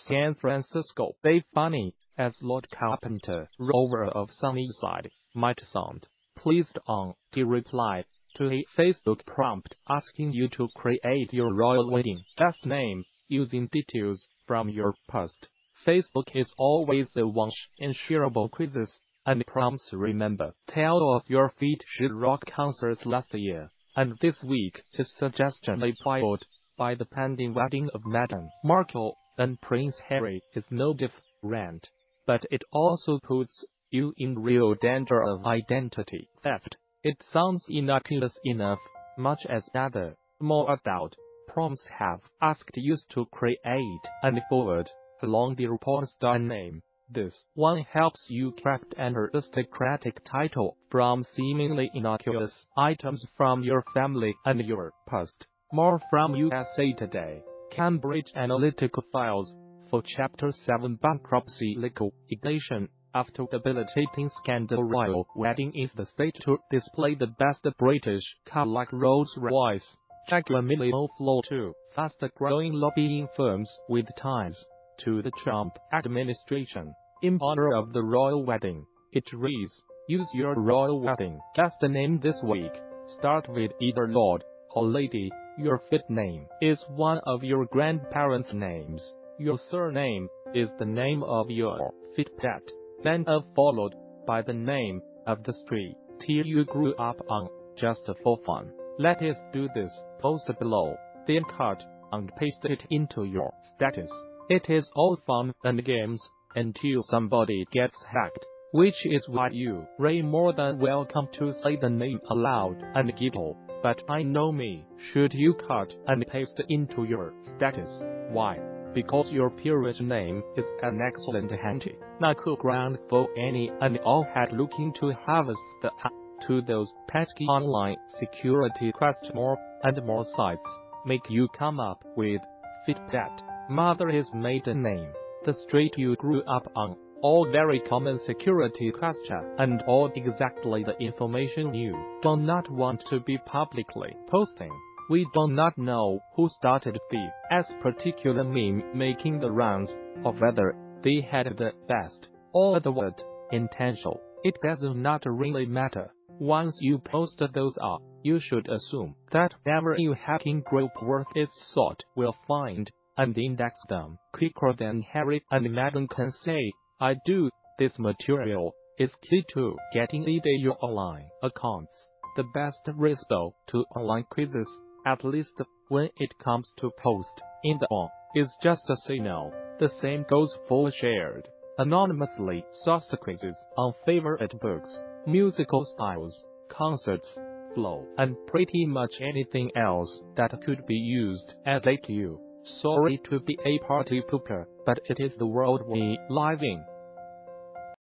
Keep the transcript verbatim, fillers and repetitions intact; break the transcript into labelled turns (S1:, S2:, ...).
S1: San Francisco Bay. Funny, as Lord Carpenter, rover of Sunnyside, might sound. Pleased on, he replied to a Facebook prompt asking you to create your royal wedding last name using details from your past. Facebook is always a one and shareable quizzes and prompts. Remember, tell us your feet should rock concerts last year, and this week his suggestion applied by the pending wedding of Meghan Markle and Prince Harry is no different, but it also puts you in real danger of identity theft. It sounds innocuous enough, much as other, more adult prompts have asked you to create and forward along the report star name. This one helps you craft an aristocratic title from seemingly innocuous items from your family and your past. More from U S A Today. Cambridge Analytica files for Chapter seven bankruptcy liquidation after debilitating scandalRoyal wedding in the state to display the best British car like Rolls-Royce. JaguaMillio flow to fast-growing lobbying firms with ties to the Trump administration in honor of the royal wedding. It reads, use your royal wedding guest name this week. Start with either Lord or Lady. Your fit name is one of your grandparents' names. Your surname is the name of your fit pet, then of followed by the name of the street you grew up on, just for fun. Let us do this. Post below, then cut and paste it into your status. It is all fun and games until somebody gets hacked, which is why you are more than welcome to say the name aloud and giggle. But I know me. Should you cut and paste into your status? Why? Because your peerage name is an excellent handy knuckle ground for any and all head looking to harvest the to those pesky online security questions. More and more sites make you come up with fit pet, mother his maiden name, the street you grew up on, all very common security questions and all exactly the information you do not want to be publicly posting. We do not know who started the as particular meme making the rounds, or whether they had the best or the worst intention. It does not really matter. Once you post those up, you should assume that whatever you hacking group worth its salt will find and index them quicker than Harry and Meghan can say, I do. This material is key to getting your online accounts the best response to online quizzes, at least when it comes to post in the on, is just a signal. The same goes for shared, anonymously sourced quizzes on favorite books, musical styles, concerts, flow, and pretty much anything else that could be used as a cue. Sorry to be a party pooper, but it is the world we live in.